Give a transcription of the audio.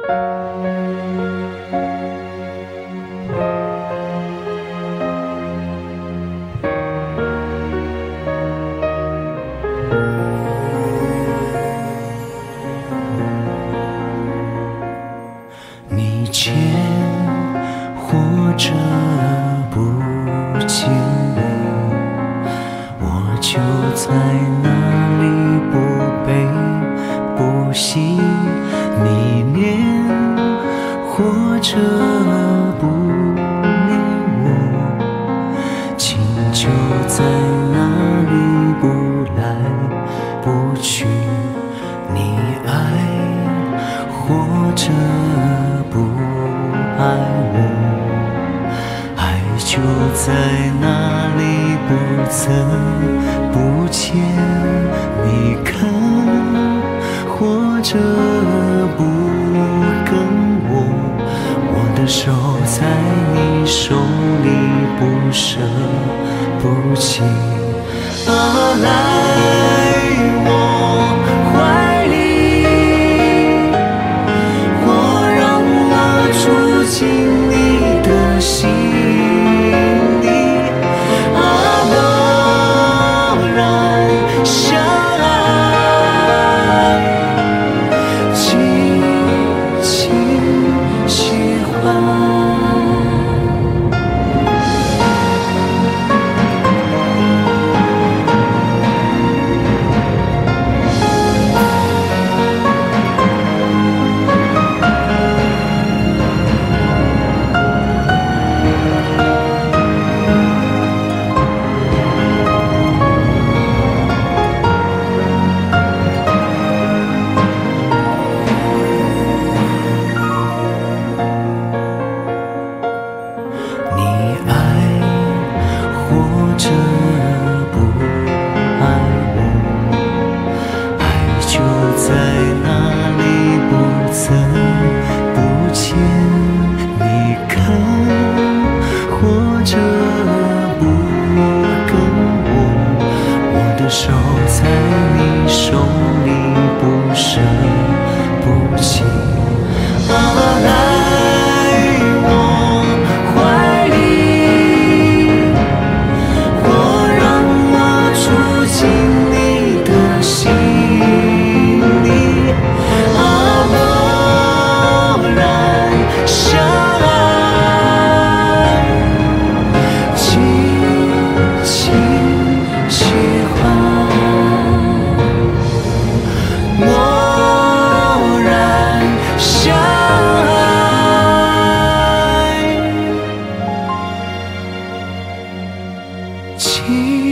你见或者不见我就在那里不悲不喜。你念或者不念我，情就在那里不来不去。你爱或者不爱我，爱就在那里不增不减。你看或者不跟我的手在你手里不舍不弃。来我怀里，我让我住进你的心里，默然相爱，紧紧喜欢。或者不爱我，爱就在那里不增不减。你看或者不跟我的手在你手里不舍不弃。情